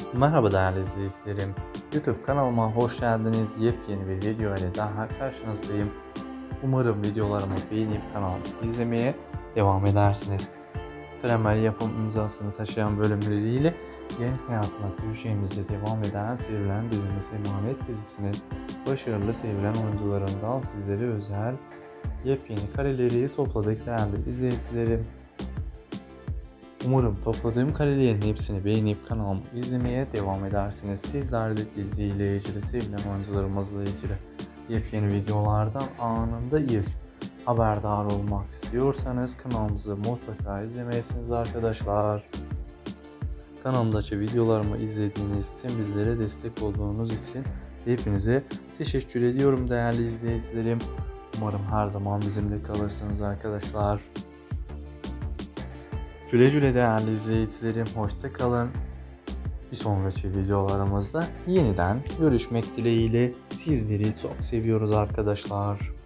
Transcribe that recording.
Merhaba değerli izleyicilerim. YouTube kanalıma hoş geldiniz. Yepyeni bir video ile daha karşınızdayım. Umarım videolarımı beğenip kanalımı izlemeye devam edersiniz. Karamel yapım imzasını taşıyan bölümleriyle yeni hayatına Türkçemizde devam eden sevilen dizimiz Emanet dizisinin başarılı sevilen oyuncularından sizlere özel yepyeni kareleri topladık değerli izleyicilerim. Umarım topladığım karelerin hepsini beğenip kanalımı izlemeye devam edersiniz. Sizler de diziyle ilgili, sevilen oyuncularımızla ilgili yepyeni videolardan anında ilk haberdar olmak istiyorsanız kanalımızı mutlaka izlemelisiniz arkadaşlar. Kanalımdaki videolarımı izlediğiniz için, bizlere destek olduğunuz için hepinize teşekkür ediyorum değerli izleyicilerim. Umarım her zaman bizimle kalırsınız arkadaşlar. Güle güle değerli izleyicilerim, hoşça kalın. Bir sonraki videolarımızda yeniden görüşmek dileğiyle sizleri çok seviyoruz arkadaşlar.